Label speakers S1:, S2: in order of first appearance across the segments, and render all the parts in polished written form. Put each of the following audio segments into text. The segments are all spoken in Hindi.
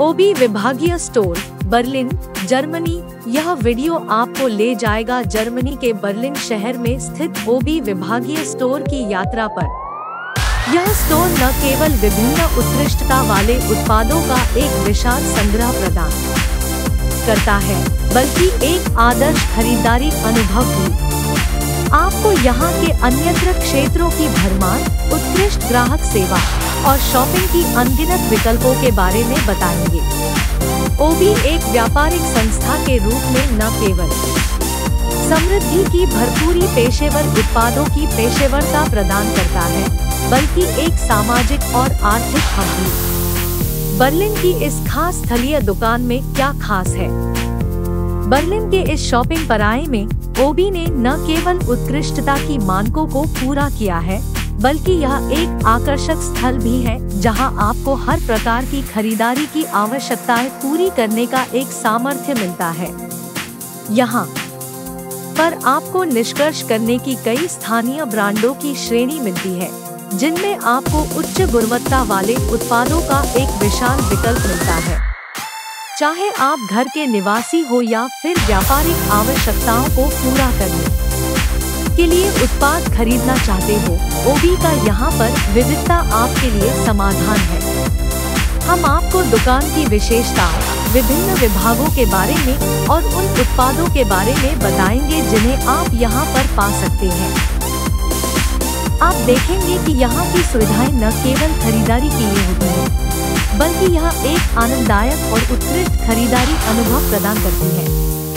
S1: ओबी विभागीय स्टोर, बर्लिन, जर्मनी। यह वीडियो आपको ले जाएगा जर्मनी के बर्लिन शहर में स्थित ओबी विभागीय स्टोर की यात्रा पर। यह स्टोर न केवल विभिन्न उत्कृष्टता वाले उत्पादों का एक विशाल संग्रह प्रदान करता है, बल्कि एक आदर्श खरीदारी अनुभव भी। आपको यहाँ के अन्यत्र क्षेत्रों की भरमार, उत्कृष्ट ग्राहक सेवा और शॉपिंग की अनगिनत विकल्पों के बारे में बताएंगे। ओबी एक व्यापारिक संस्था के रूप में न केवल समृद्धि की भरपूरी पेशेवर उत्पादों की पेशेवरता प्रदान करता है, बल्कि एक सामाजिक और आर्थिक हब भी। बर्लिन की इस खास स्थलीय दुकान में क्या खास है? बर्लिन के इस शॉपिंग पराये में ओबी ने न केवल उत्कृष्टता की मानकों को पूरा किया है, बल्कि यह एक आकर्षक स्थल भी है जहां आपको हर प्रकार की खरीदारी की आवश्यकताएं पूरी करने का एक सामर्थ्य मिलता है। यहाँ पर आपको निष्कर्ष करने की कई स्थानीय ब्रांडों की श्रेणी मिलती है, जिनमें आपको उच्च गुणवत्ता वाले उत्पादों का एक विशाल विकल्प मिलता है। चाहे आप घर के निवासी हो या फिर व्यापारिक आवश्यकताओं को पूरा करने के लिए उत्पाद खरीदना चाहते हो, ओबी का यहाँ पर विविधता आपके लिए समाधान है। हम आपको दुकान की विशेषताओं, विभिन्न विभागों के बारे में और उन उत्पादों के बारे में बताएंगे जिन्हें आप यहाँ पर पा सकते हैं। आप देखेंगे कि यहाँ की सुविधाएं न केवल खरीदारी के लिए होती हैं, बल्कि यह एक आनंददायक और उत्कृष्ट खरीदारी अनुभव प्रदान करती है।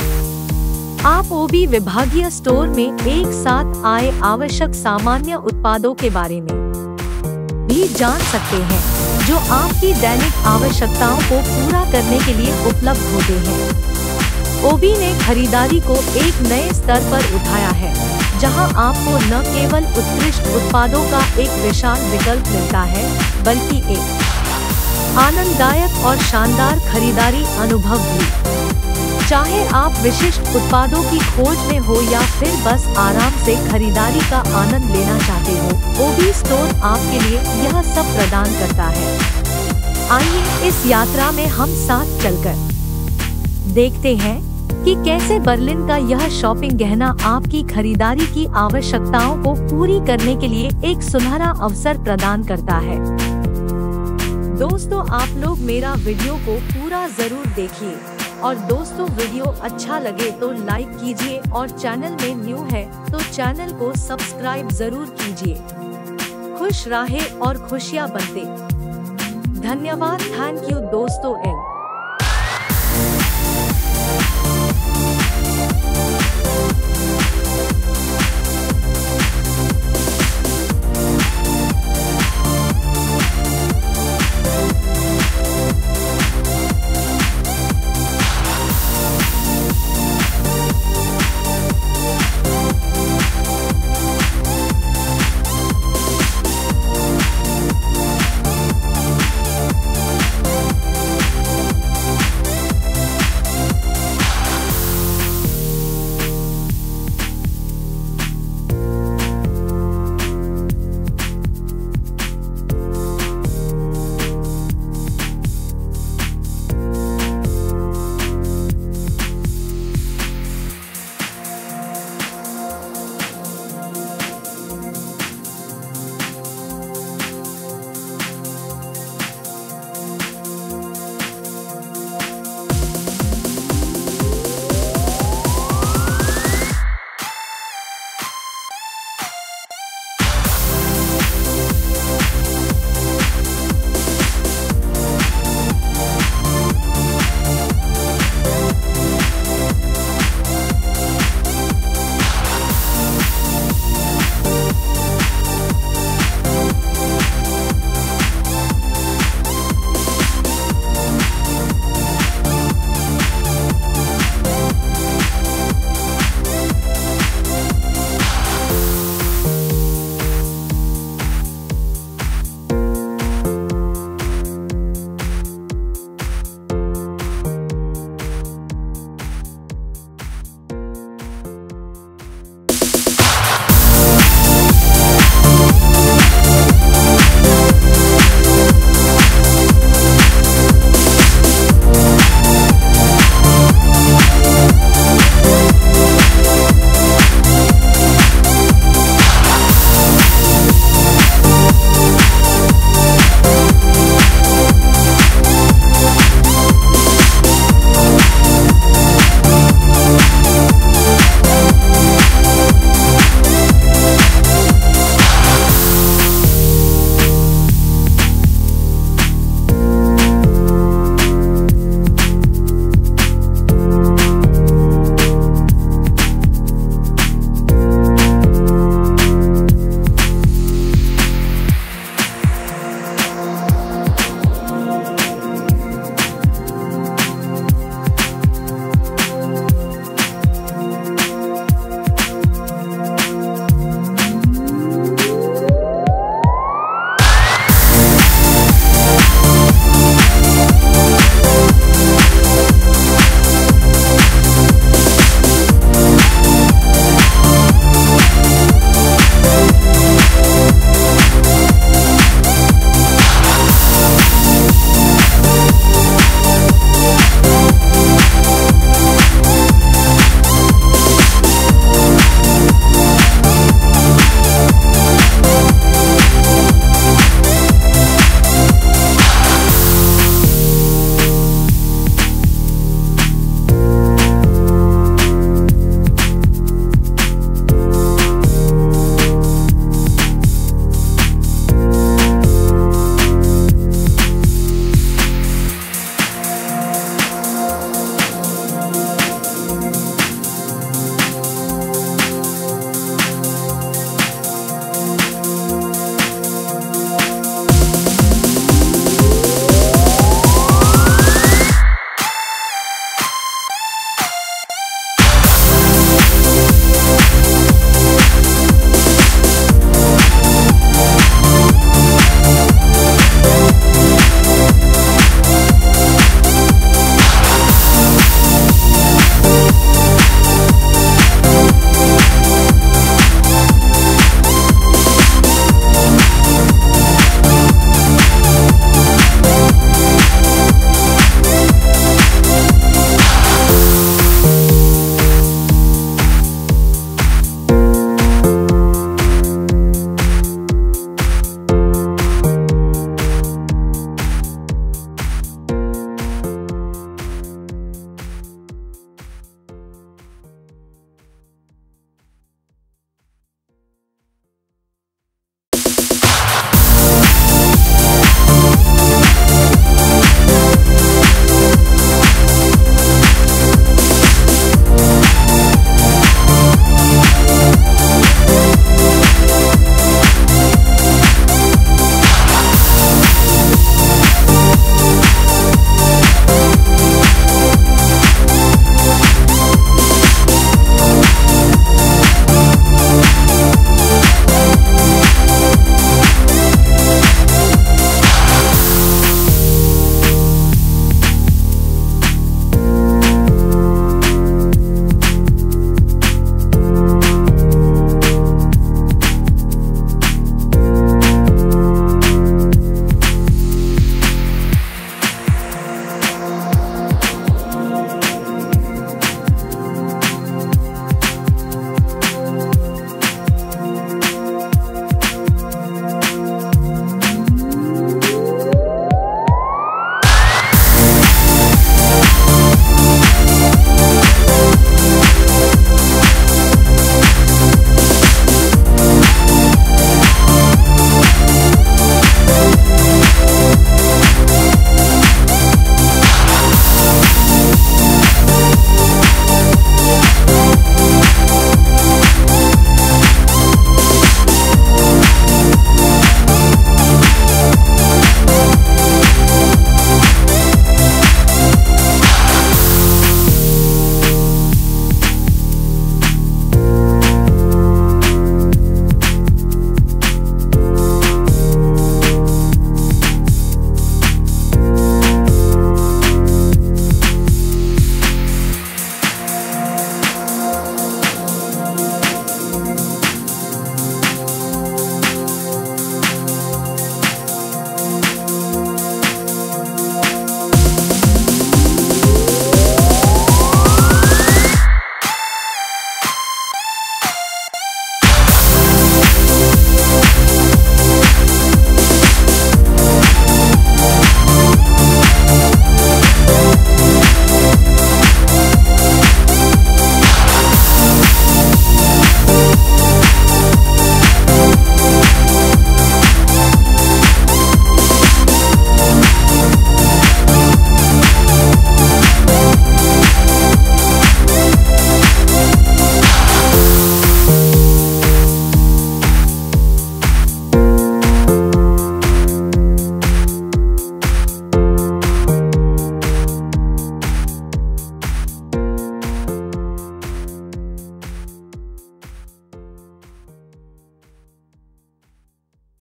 S1: आप ओबी विभागीय स्टोर में एक साथ आए आवश्यक सामान्य उत्पादों के बारे में भी जान सकते हैं, जो आपकी दैनिक आवश्यकताओं को पूरा करने के लिए उपलब्ध होते हैं। ओबी ने खरीदारी को एक नए स्तर पर उठाया है, जहां आपको न केवल उत्कृष्ट उत्पादों का एक विशाल विकल्प मिलता है, बल्कि एक आनंददायक और शानदार खरीदारी अनुभव भी। चाहे आप विशिष्ट उत्पादों की खोज में हो या फिर बस आराम से खरीदारी का आनंद लेना चाहते हो, ओबी स्टोर आपके लिए यह सब प्रदान करता है। आइए इस यात्रा में हम साथ चलकर देखते हैं कि कैसे बर्लिन का यह शॉपिंग गहना आपकी खरीदारी की आवश्यकताओं को पूरी करने के लिए एक सुनहरा अवसर प्रदान करता है। दोस्तों, आप लोग मेरा वीडियो को पूरा जरूर देखिए और दोस्तों, वीडियो अच्छा लगे तो लाइक कीजिए और चैनल में न्यू है तो चैनल को सब्सक्राइब जरूर कीजिए। खुश रहे और खुशियां बंटे। धन्यवाद। थैंक यू दोस्तों।